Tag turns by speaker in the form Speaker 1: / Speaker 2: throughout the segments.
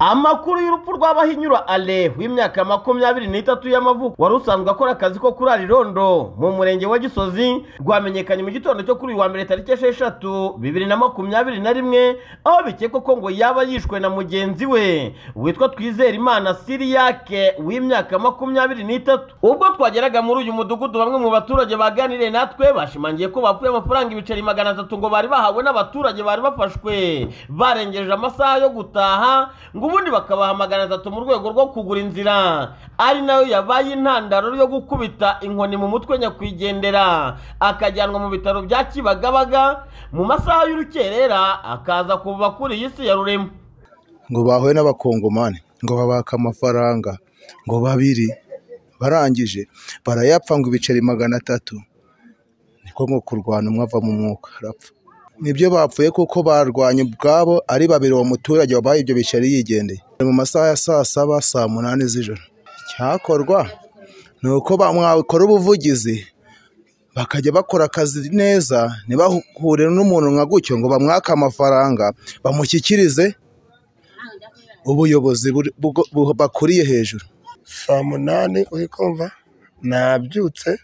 Speaker 1: Amakuru y'urupfu rw'Abahinyura Ale w'imyaka 23 y'amavuko wari usanzwe akora akazi ko kurara irondo mu murenge wa Gisozi rwamenyekanye mu gitondo cyo kuri wa mbere tariki 6 2021 aho bikekwa ko ngo yaba yishwe na mugenzi we witwa Twizerimana Siriyake w'imyaka 23. Ubwo twageraga muri uyu mudugudu bamwe mu baturage baganiriye natwe bashimangiye ko bapfuye amafaranga ibiceri 300 ngo bari bahawe n'abaturage bari bafashwe barengeje amasaha yo gutaha ngo ubundi bakabaha 300 mu rwego rwo kugura inzira ari nayo yabaye intandaro yo gukubita inkoni mu mutwe nyakwigendera akajyanwa mu bitaro bya Kibagabaga mu masaha y'urukerera akaza kuva kuri iyi si ya rurema.
Speaker 2: Ngo bahuye n'abakongomani ngo babaka amafaranga ngo babiri barangije barayapfa ngo ibiceri 300 niko ngo kurwana umwava mu mwuka arapfa. Nibyo bapfuye kuko barwanye ubwabo ari babiri wa muturage wabaye ibyo biceri yigendeye mu masaha ya saa 7 saa 8 z'ijoro. Cyakorwa nuko bamwakora ubuvugizi bakajya bakora akazi neza nibahure n'umuntu nka gutyo ngo bamwaka amafaranga bamushyikirize ubuyobozi bakuriye hejuru.
Speaker 3: Saa 8 uhikumva nabyutse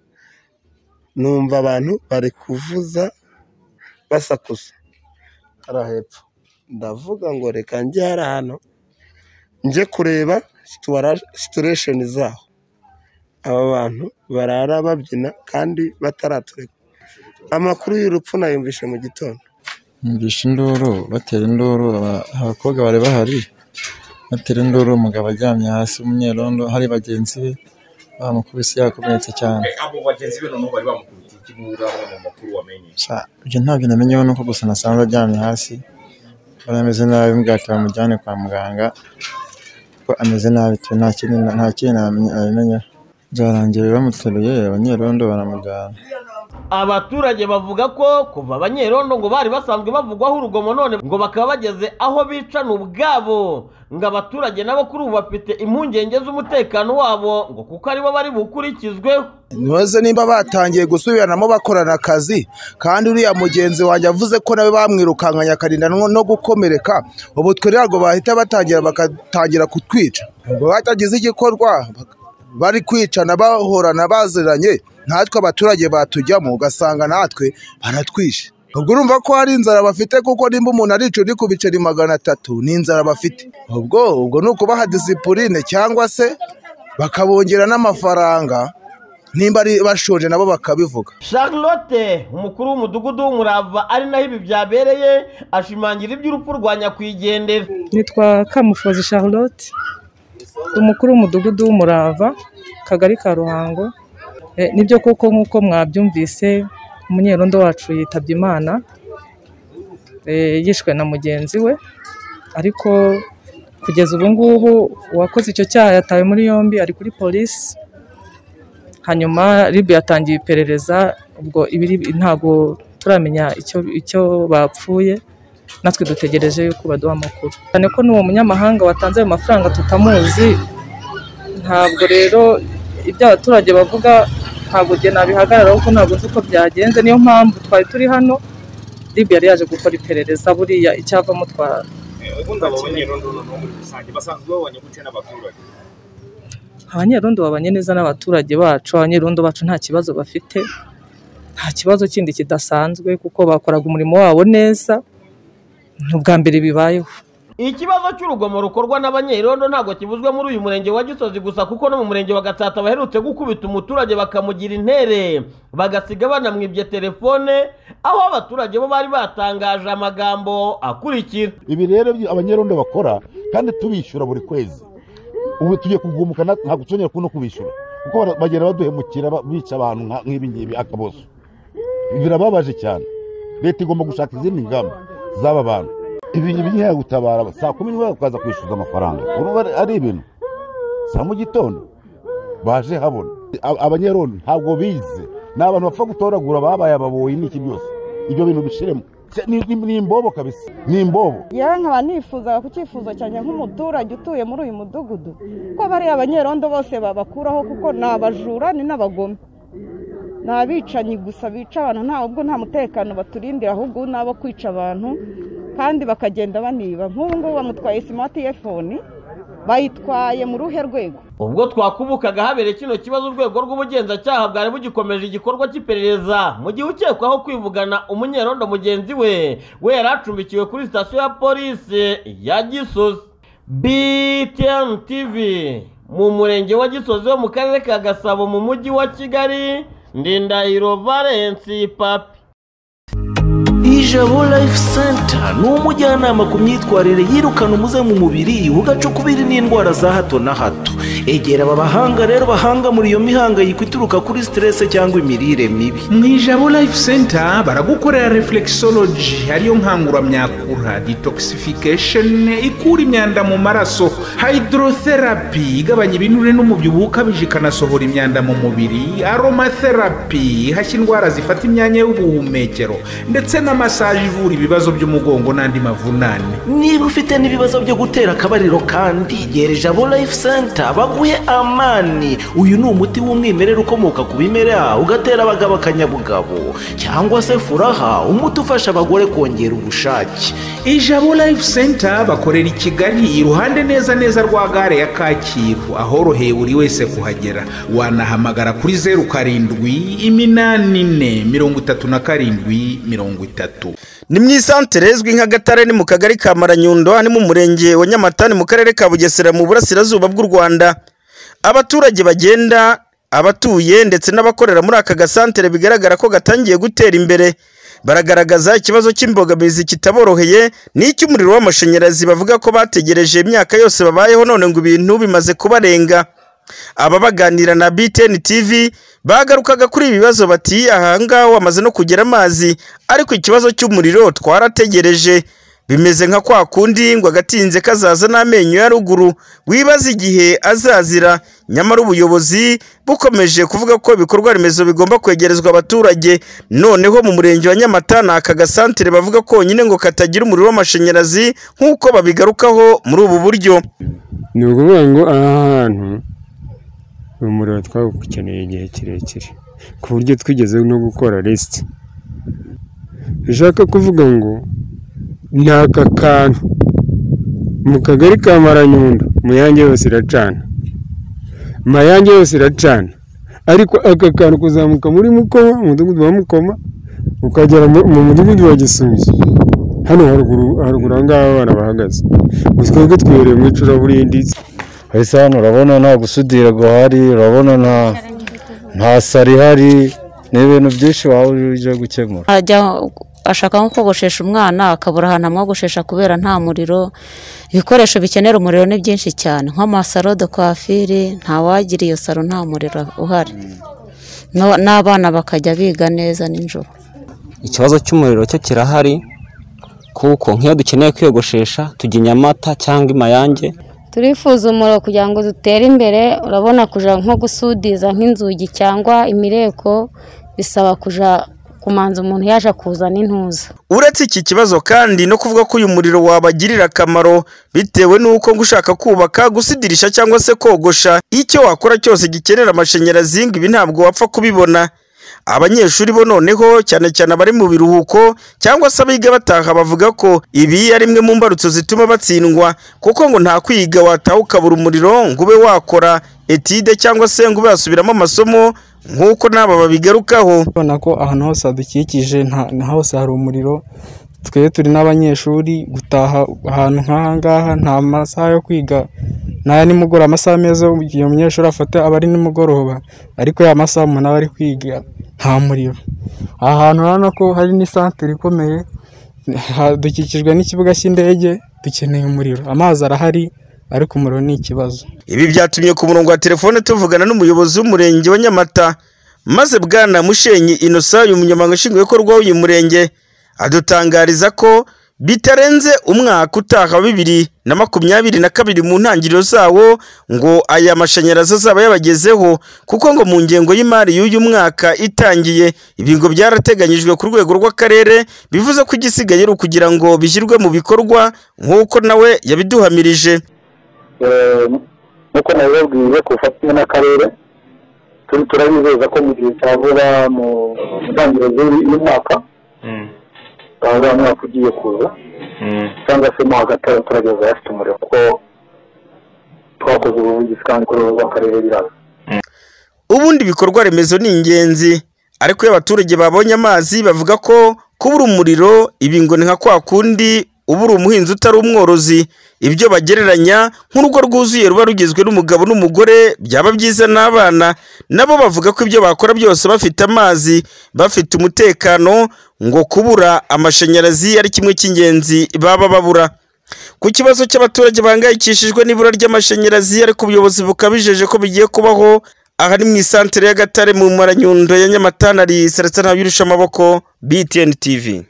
Speaker 3: numva abantu bari kuvuza basakuza arahepfo ndavuga ngo reka njye hano nje kureba situation zaho aba bantu barara babyina kandi bataratureka. Amakuru y'urupfu nayumvishe mu gitondo
Speaker 4: Numvishe induru batera induru abakobwa bari bahari batera induru umugabo aryamye hasi umunyerondo hari bagenzi be bamukubise yakomeretse cyane.
Speaker 5: Abo bagenzi be none bari bamukubita ikibura mu makuru wamenye
Speaker 4: ibyo ntabyo namenyeho nuko gusa nasanze aryamye hasi barameze nabi mbwaka bamujyane kwa muganga ko ameze nabi nta kintu namenye byarangiye bamuteruye abanyerondo baramujyana.
Speaker 1: Abaturage bavuga ko kuva abanyerondo ngo bari basanzwe bavugwaho urugomo none ngo bakaba bageze aho bicana ubwabo ngo abaturage nabo kuri ubu bafite impungenge z'umutekano wabo ngo kuko aribo bari bukurikizweho.
Speaker 2: Ntuze nimba batangiye gusubiranamo bakorana akazi kandi uriya mugenzi wanjye avuze ko nawe bamwirukankanya akarinda no gukomereka ubu twe rero bahita bakatangira kutwica ngo batagize igikorwa bari kwicana bahorana baziranye natwe abaturage batujyamo ugasanga natwe baratwishe. Ubwo urumva ko hari inzara bafite kuko nimba umuntu arico uri ku biceri 300 ni inzara bafite. Ubwo nuko baha discipline cyangwa se bakabongera n'amafaranga nimba ari bashonje nabo bakabivuga.
Speaker 1: Charlotte umukuru w'umudugudu w'Umurava ari naho ibi byabereye ashimangira iby'urupfu rwa nyakwigendera.
Speaker 6: Nitwa Kamufozi Charlotte umukuru w'umudugudu w'Umurava kagari ka Ruhango. Nibyo koko nkuko mwabyumvise umunyerondo wacu yitabye Imana yishwe na mugenzi we ariko kugeza ubu ngubu uwakoze icyo cyaha yatawe muri yombi ari kuri polisi. Hanyuma RIB yatangiye iperereza ubwo ibiri ntago turamenya icyo bapfuye natwe dutegereje yuko baduha amakuru cyane ko n'uwo munyamahanga watanze ayo mafaranga tutamuzi. Ntabwo rero ibyo abaturage bavuga ntabwo je nabihagarara kuko ntabwo nzi uko byagenze niyo mpamvu twari turi hano RIB yari yaje gukora iperereza buriya icyavamo twara.
Speaker 5: Ubundi abanyerondo no muri rusange basanzwe babanye gute n'abaturage?
Speaker 6: Abanyerondo babanye neza n'abaturage bacu. Abanyerondo bacu nta kibazo bafite nta kibazo kindi kidasanzwe kuko bakoraga umurimo wabo neza n'ubwa mbere bibayeho.
Speaker 1: Ikibazo cy'urugomo rukorwa n'abanyerondo ntabwo kivuzwe muri uyu murenge wa Gisozi gusa kuko no mu murenge wa Gatsata baherutse gukubita umuturage bakamugira intere bagasiga banamwibye telefone aho abaturage bo bari batangaje amagambo akurikira.
Speaker 7: Ibi rero abanyerondo bakora kandi tubishyura buri kwezi. Ubu tugiye kugumuka ntabwo tuzongera kuno kubishyura kuko bagera baduhemukira bica abantu nk'ibi ngibi akabozo. Birababaje cyane. Leta igomba gushaka izindi ngamba z'aba bantu. Ibintu bigiye gutabara saa 10 ukaza kwishyuza amafaranga urumva ari ibintu saa mu gitondo baje habona. Abanyerondo ntabwo bize n'abantu bapfa gutoragura babaye ababoyi n'iki byose ibyo bintu bishiremo ni imbobo kabisa ni imbobo.
Speaker 8: Nkaba nifuza ku cyifuzo cyane nk'umuturage utuye muri uyu mudugudu ko bari abanyerondo bose babakuraho kuko nabajura ni n'abagome nabicanyi gusa bica abantu nta mutekano baturindira ahubwo nabo kwica abantu kandi bakagenda baniba. Nk'ubu ngubu bamutwaye smartphone bayitwaye mu ruhe rwego.
Speaker 1: Ubwo twakubukaga habereye kino kibazo urwego rw'ubugenzacyaha bwari bugikomeje igikorwa cy'iperereza mu gihe ukekwaho kwivugana umunyerondo mugenzi we yari acumbikiwe kuri sitasiyo ya polisi ya Gisozi. BTN TV mu murenge wa Gisozi wo mu karere ka Gasabo mu mujyi wa Kigali. Ndindahiro Valence Papi.
Speaker 9: Ijabo Life Center ni umujyanama ku myitwarire yirukana umuze mu mubiri ugacukubiri n'indwara za hato na hato. Egera aba bahanga rero bahanga muri iyo mihangayiko ituruka kuri stress cyangwa imirire mibi.
Speaker 10: Mu Ijabo Life Center baragukorera reflexology ariyo nkangura myakura, detoxification ikura imyanda mu maraso, hydrotherapy igabanya ibinure n'umubyibuho ukabije ikanasohora imyanda mu mubiri, aromatherapy ihashya indwara zifata imyanya y'ubuhumekero, ndetse na massage ivura ibibazo by'umugongo n'andi mavunane.
Speaker 9: Niba ufite n'ibibazo byo gutera akabariro kandi gera Ijabo Life Center baguhe amani. Uyu ni umuti w'umwimerere ukomoka ku bimera ugatera abagabo akanyabugabo, cyangwa se furaha umuti ufasha abagore kongera ubushake.
Speaker 10: Ijabo Life Center bakorera i Kigali iruhande neza rwa gare ya Kacyiru ahoroheye buri wese kuhagera. Wanahamagara kuri 0784377030.
Speaker 11: Ni mu isantere izwi nka Gatare ni mu kagari ka Maranyundo ni mu murenge wa Nyamata ni mu karere ka Bugesera mu burasirazuba bw'u Rwanda. Abaturage bagenda, abatuye ndetse n'abakorera muri aka gasantere bigaragara ko gatangiye gutera imbere. Baragaragaza ikibazo cy'imbogamizi kitaboroheye n'icy'umuriro w'amashanyarazi bavuga ko bategereje imyaka yose babayeho none ngo ibintu bimaze kubarenga. Aba baganira na BTN TV bagarukaga kuri ibi bibazo bati ahanga wamaze no kugera amazi ariko ikibazo cy'umuriro twarategereje. Bimeze nka kwa kundi ngo agatinze kazaza n'amenyo ya ruguru wibaza igihe azazira. Nyamara ubuyobozi bukomeje kuvuga ko ibikorwa remezo bigomba kwegerezwa abaturage. Noneho mu murenge wa Nyamata aka gasantere bavuga ko nyine ngo katagira umuriro w'amashanyarazi nk'uko babigarukaho muri ubu buryo.
Speaker 12: Ni ukuvuga ngo aha hantu umuriro twawukeneye igihe kirekire ku buryo twigeze no gukora list. Bishaka kuvuga ngo n'aka kantu mu kagari ka Maranyundo Muyange yose iracana, Mayange yose iracana, ariko aka kantu kuzamuka muri Mukoma, umudugudu wa Mukoma ukagera mu mudugudu wa Gisubizo hano haruguru ngaho abana bahagaze twebwe twihereye mu icuraburindi.
Speaker 13: Ese hano urabona nta gusudira guhari, urabona nta sari hari, n'ibintu byinshi waba uje gukemura.
Speaker 14: Ashaka nko kogoshesha umwana akabura ahantu amwogoshesha kubera nta muriro. Ibikoresho bikenera umuriro ni byinshi cyane nk'amasaro de coiffure, nta wagira iyo saro nta muriro uhari, n'abana bakajya biga neza nijoro.
Speaker 15: Ikibazo cy'umuriro cyo kirahari kuko nk'iyo dukeneye kwiyogoshesha tujya Nyamata cyangwa Mayange.
Speaker 16: Turifuza umuriro kugira ngo dutere imbere. Urabona kuja nko gusudiza nk'inzugi cyangwa imireko bisaba kuja kumanza umuntu yaje kuzana intuza.
Speaker 11: Uretse iki kibazo kandi no kuvuga ko uyu muriro wabagirira akamaro bitewe nuko gushaka kubaka, gusidirisha cyangwa se kogosha icyo wakora cyose gikenera amashanyarazi ngo ibi ntabwo wapfa kubibona. Abanyeshuri bo noneho cyane cyane abari mu biruhuko cyangwa se abiga bataha bavuga ko ibi ari imwe mu mbarutso zituma batsindwa kuko ngo nta kwiga wataha ukabura umuriro ngo ube wakora etide cyangwa se ngo ube wasubiramo amasomo nk'uko n'aba babigarukaho.
Speaker 17: Ubona ko ahantu hose hadukikije nta hose hari umuriro. Twe turi n'abanyeshuri gutaha ahantu nk'aha ngaha nta masaha yo kwiga, nta nimugoroba amasaha meza iyo umunyeshuri afata aba ari nimugoroba, ariko ya masaha umuntu aba ari kwiga nta muriro. Aha hantu urabona ko hari n'isantere ikomeye, dukikijwe n'ikibuga cy'indege, dukeneye umuriro. Amazi arahari ariko umuriro ni ikibazo.
Speaker 11: Ibi byatumye ku murongo wa telefone tuvugana n'umuyobozi w'umurenge wa Nyamata, maze Bwana Mushenyi Innocent uyu munyamabanga nshingwabikorwa w'uyu murenge adutangariza ko bitarenze umwaka utaha 2022 mu ntangiriro zawo ngo aya mashanyarazi azaba yabagezeho, kuko ngo mu ngengo y'imari y'uyu mwaka itangiye ibi ngo byarateganyijwe ku rwego rw'akarere, bivuze ko igisigaye ari kugira ngo bishyirwe mu bikorwa nk'uko nawe yabiduhamirije.
Speaker 18: Nuko nababwiye ko ufatanye n'akarere turabizeza ko mu gihe cya vuba mu ntangiriro y'umwaka mwaka ugiye kuza cyangwa se mo hagati y'abaturage bafite umuriro kuko twakoze ubuvugizi kandi kuri ubu bw'akarere biraza.
Speaker 11: Ubundi ibikorwa remezo ni ingenzi, ariko iyo abaturage babonye amazi bavuga ko kubura umuriro ibi ngo ni nka kwa kundi ubura umuhinzi utari umworozi. Ibyo bagereranya nk'urugo rwuzuye ruba rugizwe n'umugabo n'umugore, byaba byiza n'abana nabo bavuga ko ibyo bakora byose bafite amazi, bafite umutekano, ngo kubura amashanyarazi ari kimwe cy'ingenzi baba babura. Ku kibazo cy'abaturage bahangayikishijwe n'ibura ry'amashanyarazi, ariko ubuyobozi bukabijeje ko bigiye kubaho, aha ni mu isantere ya Gatare mu Maranyundo ya Nyamatana. Ari Celestin Ntabirusha amaboko, BTN TV.